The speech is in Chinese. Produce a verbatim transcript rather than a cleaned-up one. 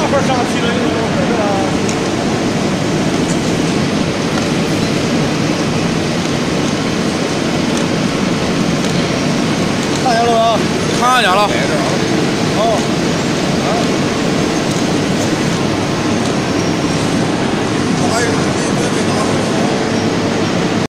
会儿上七轮一是吧？看见了吗？ 看见了。